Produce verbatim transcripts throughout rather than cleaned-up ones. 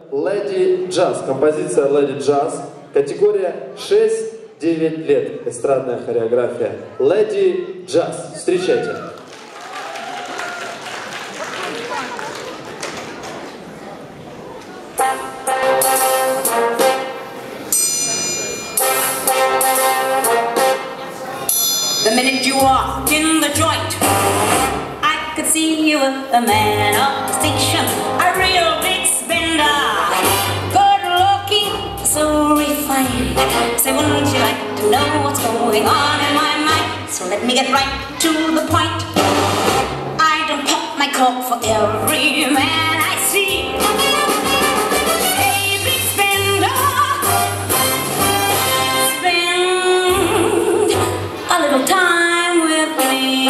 Lady Jazz. Композиция Lady Jazz. Категория шесть-девять лет. Эстрадная хореография. Lady Jazz. Встречайте. The minute you walked in the joint, I could see you were a man of distinction, a real big spender, good looking, so refined. Say, wouldn't you like to know what's going on in my mind? So let me get right to the point. I don't pop my cork for every man I see. Time with me.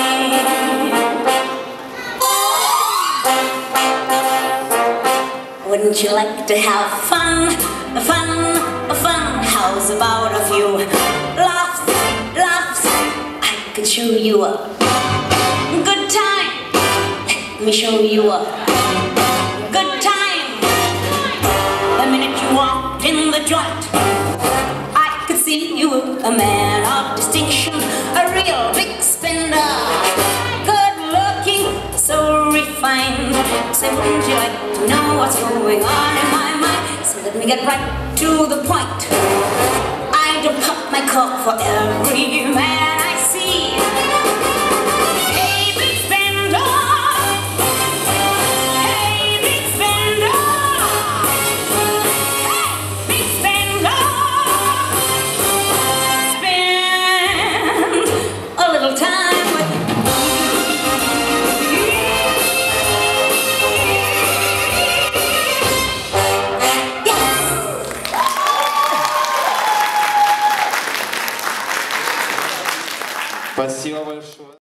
Wouldn't you like to have fun, fun, fun? How's about a few laughs, laughs? I could show you a good time. Let me show you a good time. The minute you walked in the joint, I could see you were a man of distinction, a real big spender, good looking, so refined. Say, wouldn't you like to know what's going on in my mind? So let me get right to the point. I don't pop my cork for every man I see. Hey, big spender. Hey, big spender. Hey, big spender. Spend a little time with me. Спасибо большое.